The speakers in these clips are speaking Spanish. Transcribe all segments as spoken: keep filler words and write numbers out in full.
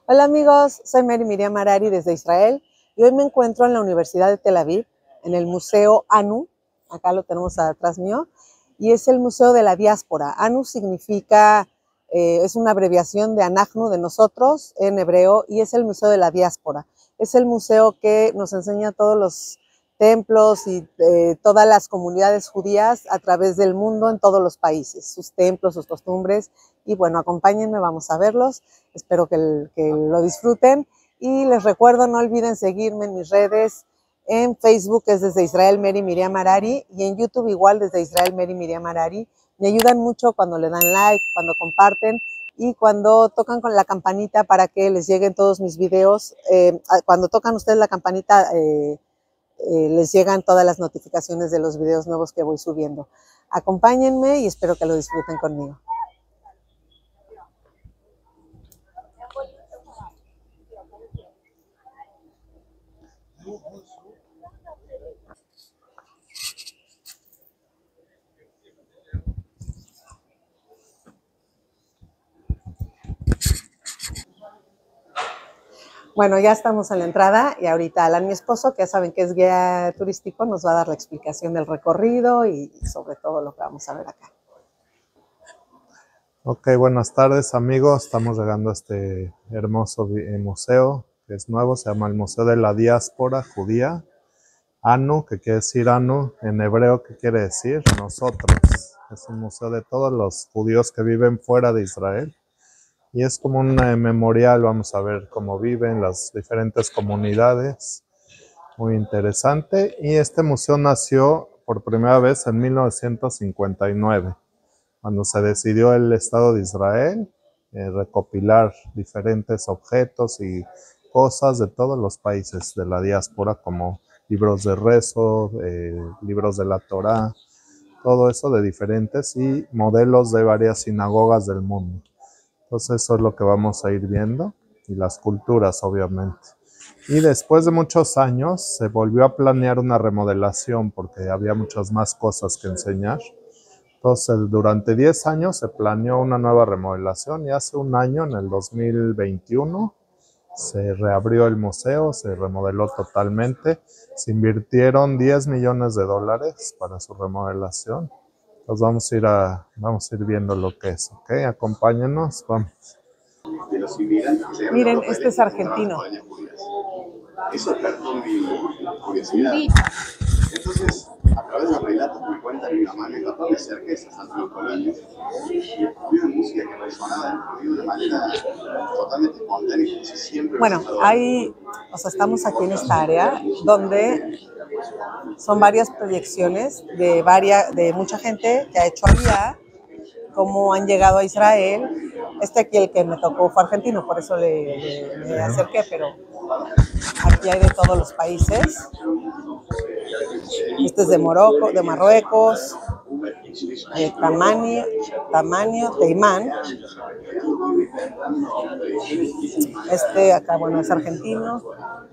Hola amigos, soy Mary Miriam Harari desde Israel y hoy me encuentro en la Universidad de Tel Aviv, en el Museo ANU, acá lo tenemos atrás mío, y es el Museo de la Diáspora. ANU significa, eh, es una abreviación de Anachnu, de nosotros, en hebreo, y es el Museo de la Diáspora. Es el museo que nos enseña todos los templos y eh, todas las comunidades judías a través del mundo en todos los países, sus templos, sus costumbres, y bueno, acompáñenme, vamos a verlos, espero que, que lo disfruten, y les recuerdo, no olviden seguirme en mis redes, en Facebook es desde Israel Mary Miriam Harari, y en YouTube igual desde Israel Mary Miriam Harari. Me ayudan mucho cuando le dan like, cuando comparten, y cuando tocan con la campanita para que les lleguen todos mis videos, eh, cuando tocan ustedes la campanita, eh, Eh, les llegan todas las notificaciones de los videos nuevos que voy subiendo. Acompáñenme y espero que lo disfruten conmigo. Bueno, ya estamos en la entrada y ahorita Alan, mi esposo, que ya saben que es guía turístico, nos va a dar la explicación del recorrido y sobre todo lo que vamos a ver acá. Ok, buenas tardes amigos, estamos llegando a este hermoso museo que es nuevo, se llama el Museo de la Diáspora Judía, ANU, que quiere decir ANU, en hebreo, que quiere decir nosotros. Es un museo de todos los judíos que viven fuera de Israel. Y es como un eh, memorial, vamos a ver cómo viven las diferentes comunidades. Muy interesante. Y este museo nació por primera vez en mil novecientos cincuenta y nueve, cuando se decidió el Estado de Israel eh, recopilar diferentes objetos y cosas de todos los países de la diáspora, como libros de rezo, eh, libros de la Torá, todo eso de diferentes y modelos de varias sinagogas del mundo. Entonces eso es lo que vamos a ir viendo, y las culturas obviamente. Y después de muchos años se volvió a planear una remodelación porque había muchas más cosas que enseñar. Entonces durante diez años se planeó una nueva remodelación y hace un año, en el dos mil veintiuno, se reabrió el museo, se remodeló totalmente. Se invirtieron diez millones de dólares para su remodelación. Pues vamos a ir a, vamos a ir viendo lo que es, ¿ok? Acompáñenos, vamos. Miren, este es argentino. Eso despertó mi curiosidad. Entonces, a través de los relatos que me cuentan mi mamá y mi papá, me acerqué a Santo Luis Colonia y descubrí una música que resonaba dentro de mí de una manera totalmente espontánea. Siempre bueno, hay, o sea, estamos aquí en esta área donde son varias proyecciones de, varias, de mucha gente que ha hecho aliyá, cómo han llegado a Israel. Este aquí, el que me tocó, fue argentino, por eso le, le, le acerqué, pero aquí hay de todos los países. Este es de Morocco, de Marruecos, de Tamaño, Tamaño, Teimán. Este acá, bueno, es argentino.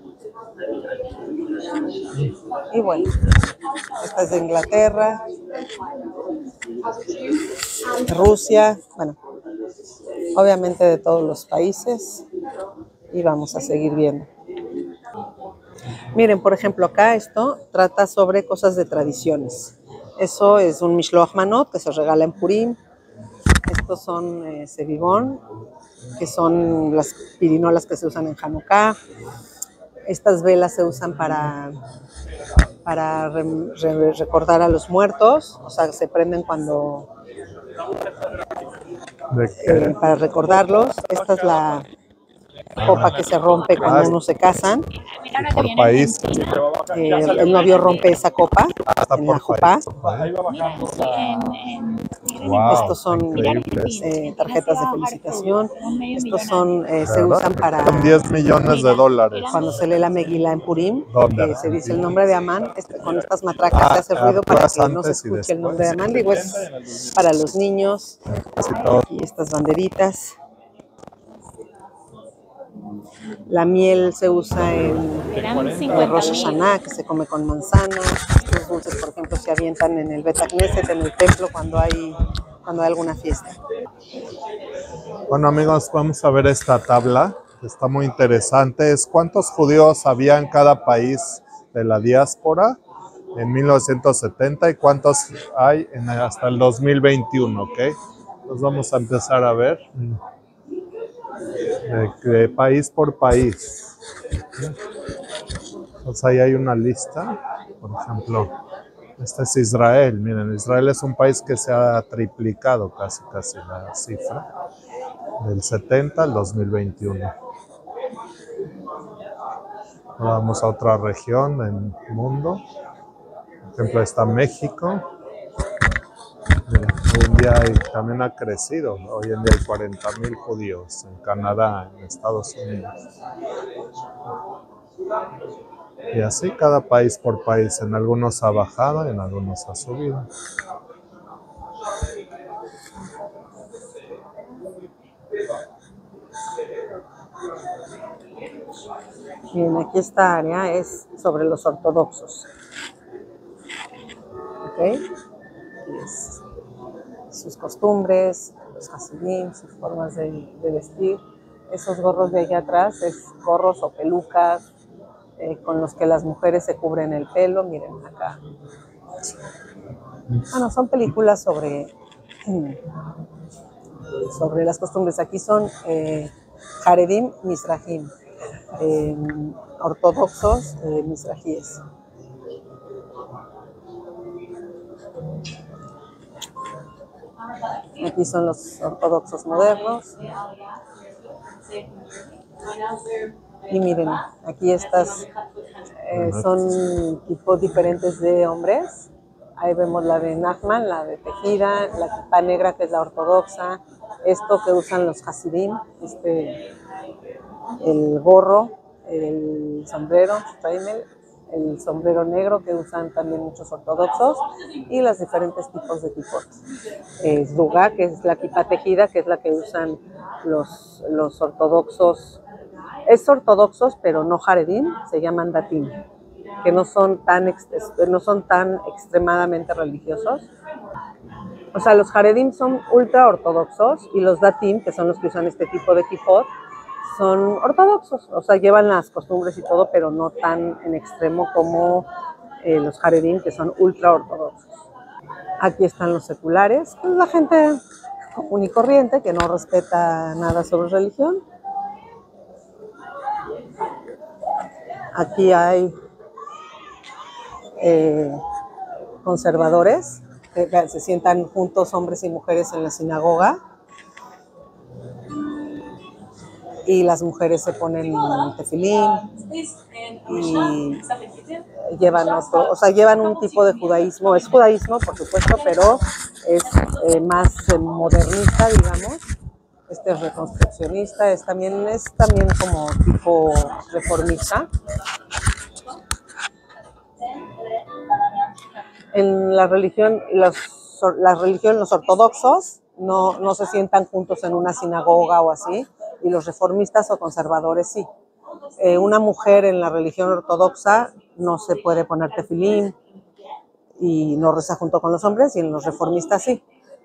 Y bueno, esta es de Inglaterra, Rusia, bueno, obviamente de todos los países, y vamos a seguir viendo. Miren, por ejemplo, acá esto trata sobre cosas de tradiciones. Eso es un Mishloach Manot que se regala en Purim. Estos son eh, Sevivón, que son las pirinolas que se usan en Hanukkah. Estas velas se usan para, para re, re, recordar a los muertos, o sea, se prenden cuando... Eh, para recordarlos. Esta es la copa que se rompe cuando uno se casan. Por país. Eh, el novio rompe esa copa en la jupá. Wow, estos son eh, tarjetas de felicitación. Estos son eh, se usan para diez millones de dólares. Cuando se lee la Megilá en Purim, eh, se dice el nombre de Amán. Este, con estas matracas ah, se hace ruido para que no se escuche el nombre de Amán. Digo, es para los niños. Y estas banderitas. La miel se usa en, en Rosh Hashanah, que se come con manzana. Estos dulces, por ejemplo, se avientan en el Bet HaKnesset, en el templo, cuando hay, cuando hay alguna fiesta. Bueno, amigos, vamos a ver esta tabla. que está muy interesante, es cuántos judíos había en cada país de la diáspora en mil novecientos setenta y cuántos hay en, hasta el dos mil veintiuno, ¿ok? Entonces vamos a empezar a ver de, de país por país. Entonces ahí hay una lista, por ejemplo, este es Israel. Miren, Israel es un país que se ha triplicado casi, casi la cifra, del setenta al dos mil veintiuno. Ahora vamos a otra región del mundo. Por ejemplo, está México. Mira, hoy en día hay, también ha crecido. Hoy en día hay cuarenta mil judíos en Canadá, en Estados Unidos. Y así cada país por país. En algunos ha bajado y en algunos ha subido. Bien, aquí esta área es sobre los ortodoxos. ¿Ok? Aquí es sus costumbres, los hasidim, sus formas de, de vestir. Esos gorros de allá atrás es gorros o pelucas eh, con los que las mujeres se cubren el pelo. Miren acá. Bueno, son películas sobre, sobre las costumbres. Aquí son eh, Haredim Mizrahim, eh, ortodoxos eh, mizrajíes. Aquí son los ortodoxos modernos. Y miren, aquí estas eh, son tipos diferentes de hombres. Ahí vemos la de Nachman, la de tejida, la kippá negra que es la ortodoxa, esto que usan los hasidim, este, el gorro, el sombrero, el sombrero negro que usan también muchos ortodoxos y los diferentes tipos de tipot. Eh, Zugá, que es la kippá tejida, que es la que usan los, los ortodoxos. Es ortodoxos, pero no haredim, se llaman datim, que no son tan, no son tan extremadamente religiosos. O sea, los haredim son ultra ortodoxos y los datim, que son los que usan este tipo de kipot, son ortodoxos. O sea, llevan las costumbres y todo, pero no tan en extremo como eh, los haredim, que son ultra ortodoxos. Aquí están los seculares, pues la gente común y corriente que no respeta nada sobre religión. Aquí hay eh, conservadores que se sientan juntos hombres y mujeres en la sinagoga y las mujeres se ponen tefilín y llevan otro, o sea, llevan un tipo de judaísmo, es judaísmo por supuesto, pero es eh, más eh, modernista, digamos. Este es reconstruccionista, es también, es también como tipo reformista. En la religión, los, la religión, los ortodoxos no, no se sientan juntos en una sinagoga o así, y los reformistas o conservadores sí. Eh, una mujer en la religión ortodoxa no se puede poner tefilín y no reza junto con los hombres, y en los reformistas sí.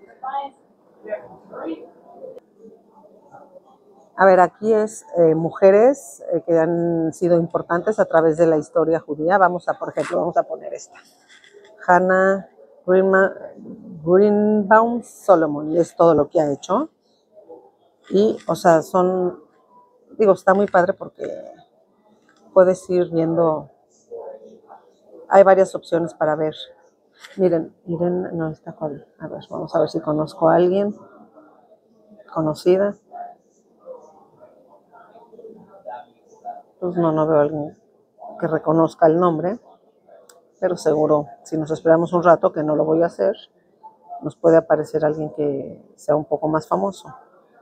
A ver, aquí es eh, mujeres eh, que han sido importantes a través de la historia judía. Vamos a, por ejemplo, vamos a poner esta. Hannah Greenbaum Solomon, es todo lo que ha hecho. Y, o sea, son, digo, está muy padre porque puedes ir viendo, hay varias opciones para ver. Miren, miren, no está cuál. A ver, vamos a ver si conozco a alguien conocida. Pues no, no veo a alguien que reconozca el nombre, pero seguro, si nos esperamos un rato, que no lo voy a hacer, nos puede aparecer alguien que sea un poco más famoso.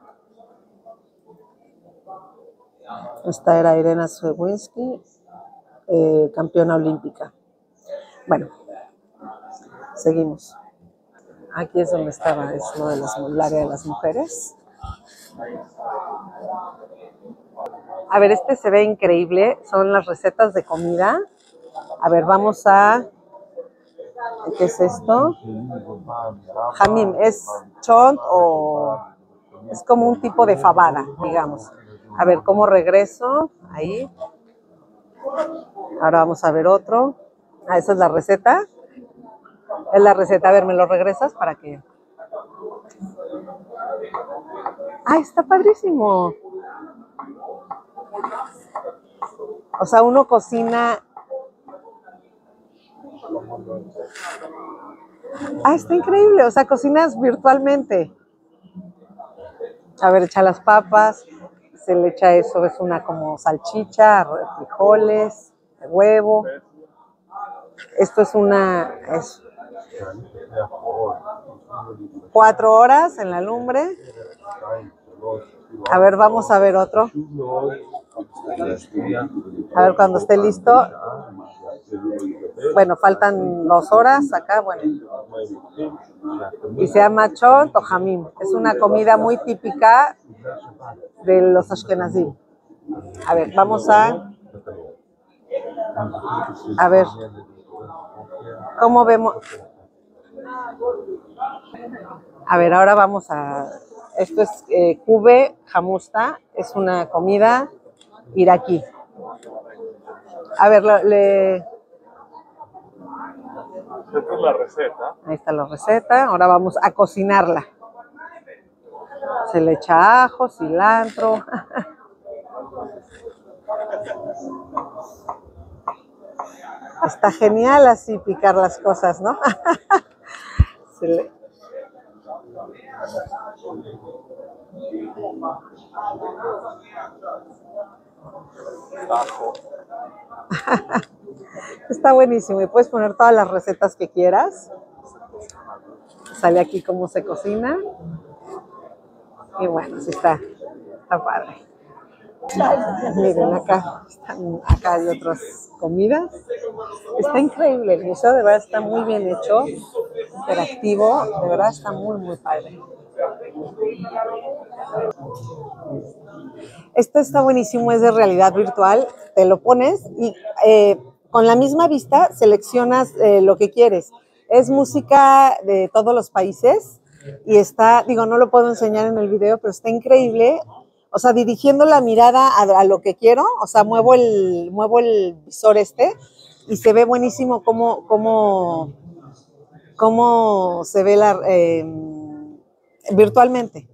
Esta era Irena Swinsky, eh, campeona olímpica. Bueno, seguimos. Aquí es donde estaba, es lo de las, el área de las mujeres. A ver, este se ve increíble, son las recetas de comida. A ver, vamos a... ¿Qué es esto? Jamim, es chont o... es como un tipo de fabada, digamos. A ver, ¿cómo regreso? Ahí. Ahora vamos a ver otro. Ah, esa es la receta. Es la receta. A ver, ¿me lo regresas para que...? ¡Ay, está padrísimo! O sea, uno cocina... ¡Ah, está increíble! O sea, cocinas virtualmente. A ver, echa las papas. Se le echa eso, es una como salchicha, frijoles, huevo. Esto es una... Es cuatro horas en la lumbre. A ver, vamos a ver otro. A ver cuando esté listo. Bueno, faltan dos horas acá, bueno. Y se llama chor tojamim. Es una comida muy típica de los ashkenazim. A ver, vamos a... A ver. ¿Cómo vemos? A ver, ahora vamos a... Esto es eh, kube hamusta. Es una comida iraquí. A ver, lo, le... Esta es la receta. Ahí está la receta. Ahora vamos a cocinarla. Se le echa ajo, cilantro. Está genial así picar las cosas, ¿no? Se le... Ajo. Está buenísimo y puedes poner todas las recetas que quieras. Sale aquí cómo se cocina. Y bueno, sí está, está padre. Miren, acá, están, acá hay otras comidas. Está increíble, el museo de verdad está muy bien hecho, interactivo, de verdad está muy, muy padre. Esto está buenísimo, es de realidad virtual, te lo pones y eh, con la misma vista seleccionas eh, lo que quieres. Es música de todos los países y está, digo, no lo puedo enseñar en el video, pero está increíble. O sea, dirigiendo la mirada a, a lo que quiero, o sea, muevo el, muevo el visor este y se ve buenísimo cómo, cómo, cómo se ve la, eh, virtualmente.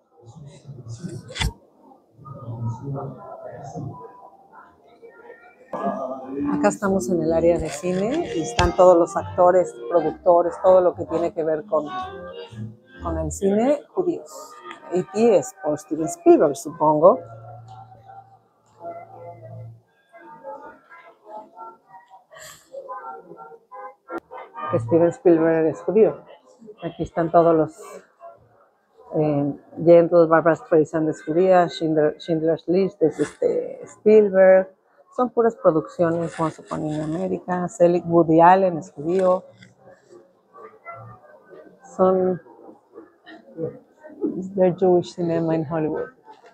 Acá estamos en el área de cine y están todos los actores, productores, todo lo que tiene que ver con, con el cine judíos. E T es por Steven Spielberg, supongo. Que Steven Spielberg es judío. Aquí están todos los eh, Gentle, Barbra Streisand es judía, Schindler, Schindler's List es este, Spielberg. Son puras producciones, Once Upon in America, Selig, Woody Allen es judío. Son their Jewish cinema in Hollywood.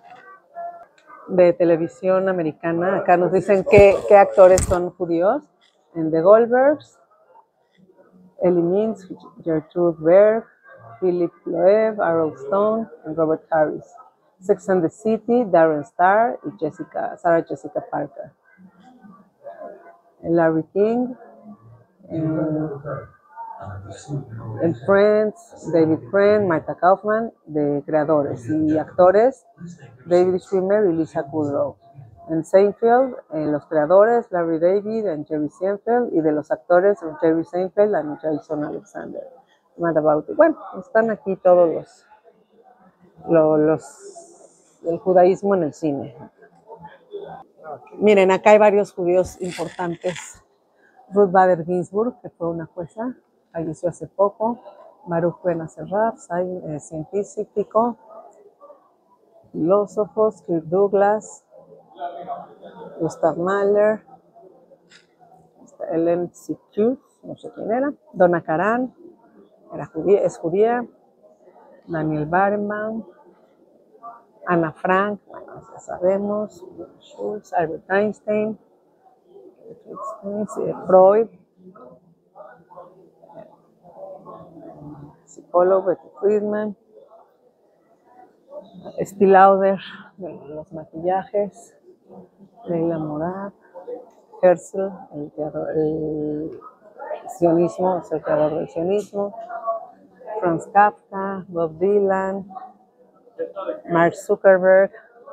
De televisión americana, acá nos dicen qué, qué actores son judíos. En The Goldbergs, Ellie Mintz, Gertrude Berg, Philip Loeb, Errol Stone y Robert Harris. Sex and the City, Darren Star y Jessica, Sarah Jessica Parker. Larry King, en, en Friends, David Friend, Martha Kaufman, de creadores y actores, David Schwimmer y Lisa Kudrow. En Seinfeld, en los creadores, Larry David y Jerry Seinfeld, y de los actores, Jerry Seinfeld y Jason Alexander. Bueno, están aquí todos los, los, los del judaísmo en el cine. Miren, acá hay varios judíos importantes. Ruth Bader Ginsburg, que fue una jueza, falleció hace poco. Baruch Ben Asseraf, eh, científico. Filósofos, Kirk Douglas, Gustav Mahler, Ellen Sitchus, no sé quién era. Donna Karan, era judía, es judía. Daniel Barenbaum, Ana Frank, bueno, ya sabemos. Schultz, Albert Einstein, Freud, psicólogo Betty Friedman, Steve Lauder, de los maquillajes, Leila Morad, Herzl, el, creador, el sionismo, es el creador del sionismo, Franz Kafka, Bob Dylan, Mark Zuckerberg,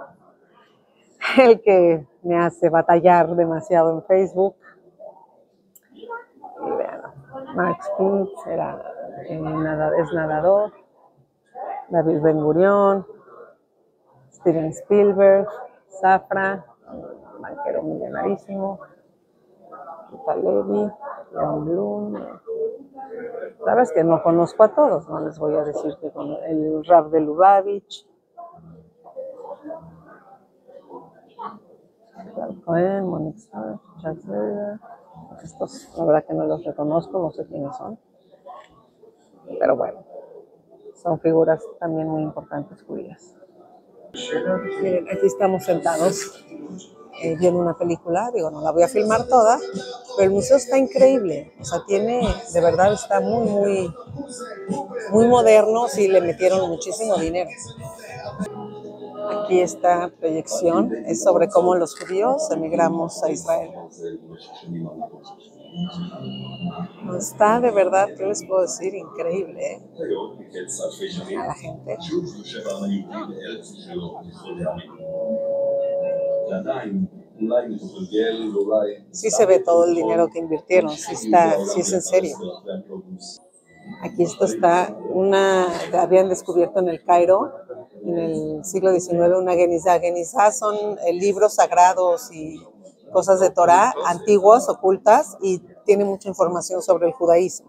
el que me hace batallar demasiado en Facebook. Y vean, Mark Spitz era, eh, nada, es nadador, David Ben Gurión, Steven Spielberg, Safra, un banquero millonarísimo, Tita Levy, Leon Blum. La verdad es que no conozco a todos, no les voy a decir que con el rap de Lubavitch, Cohen, Monique Starr, Charles Berger. Estos, la verdad que no los reconozco, no sé quiénes son, pero bueno, son figuras también muy importantes judías. Miren, aquí estamos sentados eh, viendo una película, digo, no la voy a filmar toda, pero el museo está increíble, o sea, tiene, de verdad está muy, muy, muy moderno, sí le metieron muchísimo dinero. Aquí esta proyección es sobre cómo los judíos emigramos a Israel. Está de verdad, ¿qué les puedo decir? Increíble, ¿eh? A la gente. Sí se ve todo el dinero que invirtieron, sí, está, sí es en serio. Aquí esto está, una, habían descubierto en el Cairo, en el siglo diecinueve, una Genizá. Genizá son eh, libros sagrados y cosas de Torah antiguas, ocultas, y tiene mucha información sobre el judaísmo.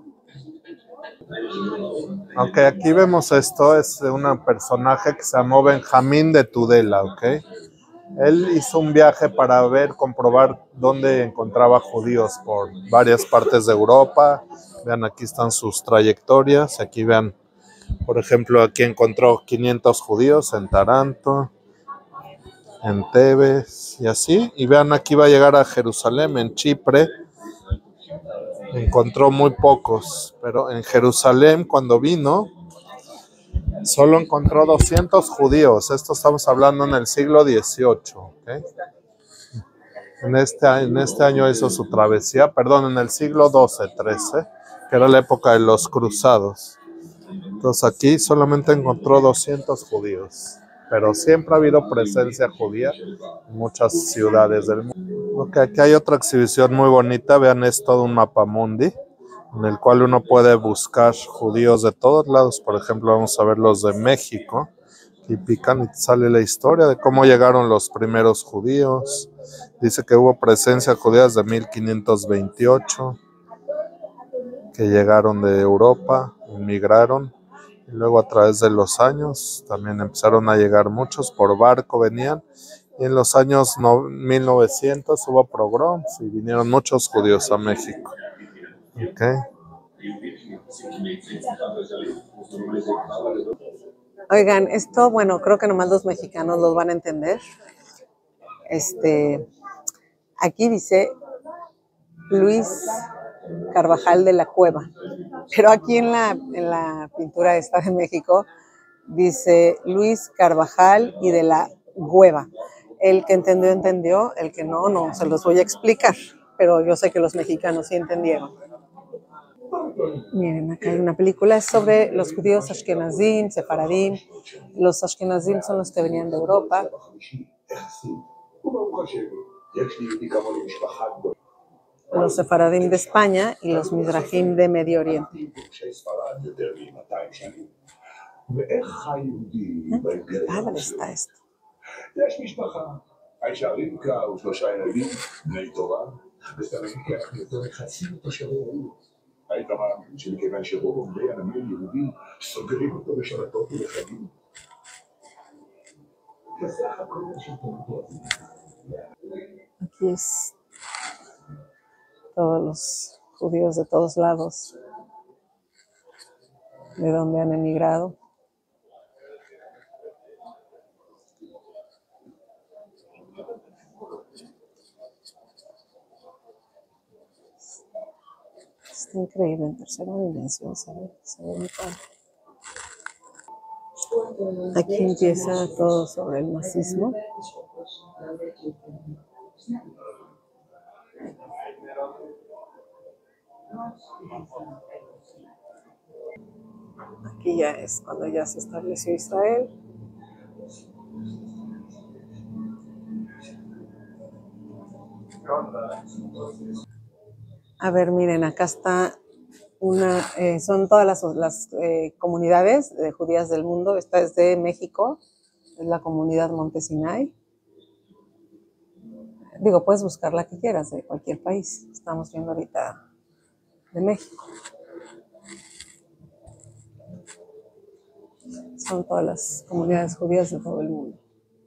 Ok, aquí vemos esto, es de un personaje que se llamó Benjamín de Tudela, ok. Él hizo un viaje para ver, comprobar dónde encontraba judíos por varias partes de Europa. Vean, aquí están sus trayectorias. Aquí vean, por ejemplo, aquí encontró quinientos judíos en Taranto, en Tebes y así. Y vean, aquí va a llegar a Jerusalén, en Chipre. Encontró muy pocos, pero en Jerusalén, cuando vino, solo encontró doscientos judíos. Esto estamos hablando en el siglo dieciocho, ¿okay? En este, en este año hizo su travesía, perdón, en el siglo doce, trece, que era la época de los cruzados. Entonces aquí solamente encontró doscientos judíos, pero siempre ha habido presencia judía en muchas ciudades del mundo. Okay, aquí hay otra exhibición muy bonita, vean, es todo un mapamundi, en el cual uno puede buscar judíos de todos lados. Por ejemplo, vamos a ver los de México. Y pican y sale la historia de cómo llegaron los primeros judíos. Dice que hubo presencia judía desde mil quinientos veintiocho, que llegaron de Europa, inmigraron, y luego a través de los años también empezaron a llegar muchos, por barco venían, y en los años no, mil novecientos hubo pogroms y vinieron muchos judíos a México. Okay. Oigan, esto, bueno, creo que nomás los mexicanos los van a entender. Este, aquí dice Luis Carvajal de la Cueva, pero aquí en la, en la pintura esta de México dice Luis Carvajal y de la Cueva. El que entendió, entendió, el que no, no, se los voy a explicar, pero yo sé que los mexicanos sí entendieron. Miren, acá hay una película, es sobre los judíos ashkenazim, sefaradim. Los ashkenazim son los que venían de Europa. Los sefaradim de España y los mizrahim de Medio Oriente. ¿Eh? Qué padre está esto. Aquí es todos los judíos de todos lados, de donde han emigrado. Está increíble en tercera dimensión, se ve, se ve muy padre. Aquí empieza todo sobre el nazismo. Aquí ya es cuando ya se estableció Israel. A ver, miren, acá está una, eh, son todas las, las eh, comunidades de judías del mundo. Esta es de México, es la comunidad Monte Sinai. Digo, puedes buscar la que quieras de cualquier país. Estamos viendo ahorita de México. Son todas las comunidades judías de todo el mundo.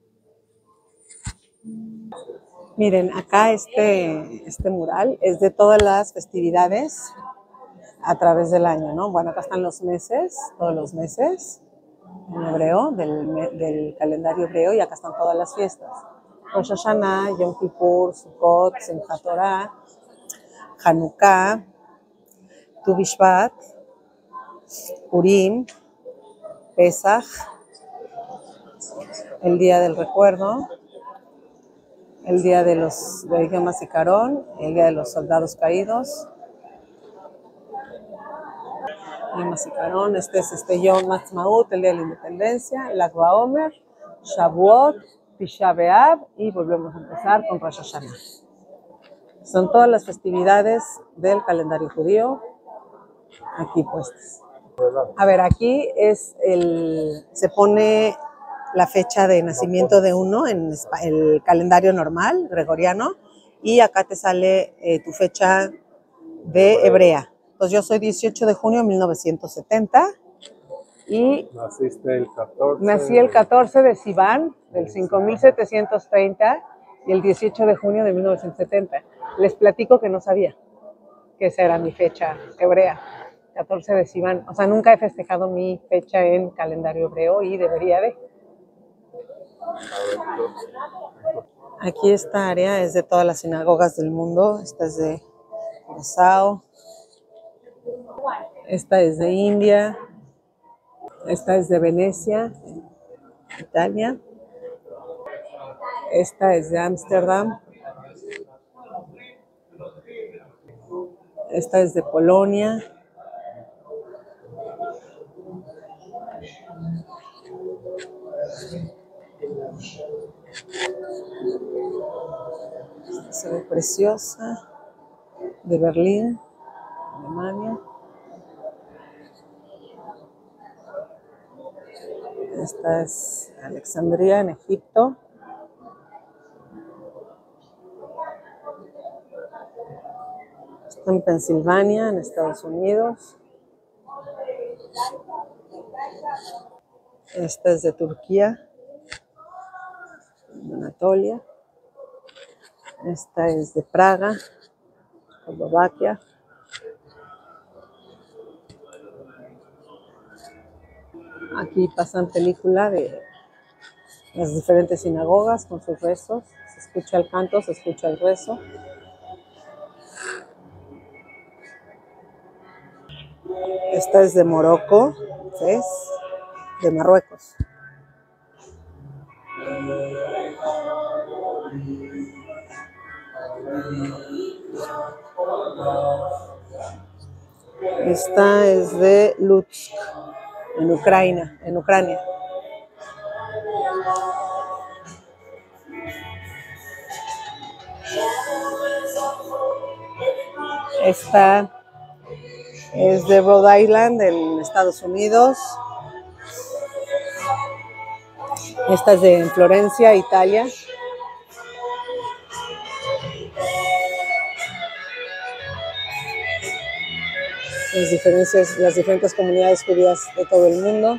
Miren, acá este, este mural es de todas las festividades a través del año, ¿no? Bueno, acá están los meses, todos los meses en hebreo, del, del calendario hebreo, y acá están todas las fiestas. Rosh Hashanah, Yom Kippur, Sukkot, Simchat Torah, Hanukkah, Tu Bishvat, Purim, Pesach, el Día del Recuerdo, el Día de los de Yom HaZikaron, el Día de los Soldados Caídos, Yom HaZikaron, este es este Yom Ha'atzmaut, el Día de la Independencia, Lag BaOmer, Shavuot, Tisha B'Av, y volvemos a empezar con Rosh Hashanah. Son todas las festividades del calendario judío aquí puestas. A ver, aquí es el, se pone la fecha de nacimiento de uno en el calendario normal, gregoriano, y acá te sale eh, tu fecha de hebrea. Entonces yo soy dieciocho de junio de mil novecientos setenta y Naciste el catorce. Nací el catorce de Sivan del cinco mil setecientos treinta y el dieciocho de junio de mil novecientos setenta. Les platico que no sabía que esa era mi fecha hebrea, catorce de Sivan. O sea, nunca he festejado mi fecha en calendario hebreo y debería de. Aquí esta área es de todas las sinagogas del mundo. Esta es de Curazao. Esta es de India. Esta es de Venecia, Italia. Esta es de Ámsterdam. Esta es de Polonia. Esta se ve preciosa. De Berlín, Alemania. Esta es Alejandría, en Egipto. Está en Pensilvania, en Estados Unidos. Esta es de Turquía, en Anatolia. Esta es de Praga, Eslovaquia. Aquí pasan película de las diferentes sinagogas con sus rezos. Se escucha el canto, se escucha el rezo. Esta es de Morocco, ¿ves? De Marruecos. Esta es de Lutsk, en Ucrania, en Ucrania. Esta es de Rhode Island, en Estados Unidos. Esta es de Florencia, Italia. Las diferencias, las diferentes comunidades judías de todo el mundo.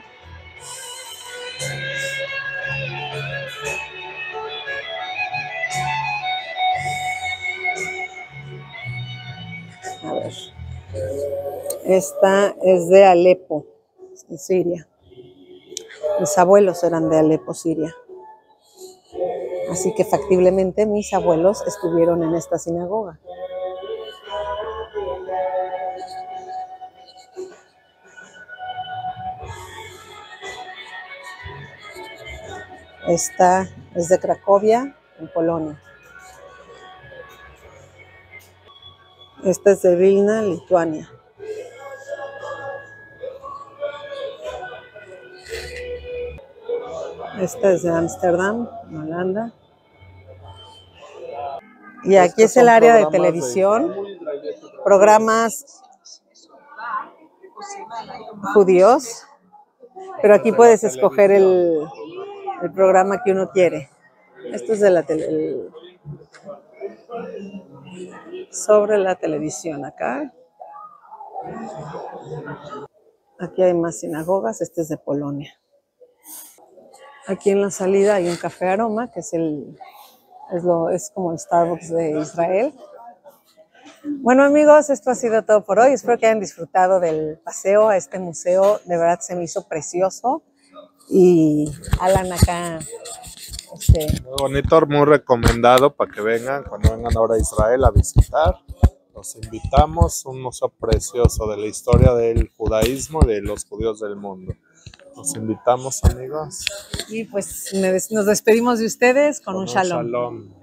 A ver. Esta es de Alepo, en Siria. Mis abuelos eran de Alepo, Siria. Así que factiblemente mis abuelos estuvieron en esta sinagoga. Esta es de Cracovia, en Polonia. Esta es de Vilna, Lituania. Esta es de Ámsterdam, Holanda. Y aquí es el área de televisión, programas judíos, pero aquí puedes escoger el, el programa que uno quiere. Esto es de la tele, el, sobre la televisión acá. Aquí hay más sinagogas, este es de Polonia. Aquí en la salida hay un café Aroma, que es el es, lo, es como el Starbucks de Israel. Bueno amigos, esto ha sido todo por hoy. Espero que hayan disfrutado del paseo a este museo. De verdad se me hizo precioso. Y Alan acá... Este, muy bonito, muy recomendado para que vengan, cuando vengan ahora a Israel a visitar. Los invitamos, un museo precioso de la historia del judaísmo y de los judíos del mundo. Los invitamos, amigos. Y pues nos despedimos de ustedes con, con un shalom. shalom.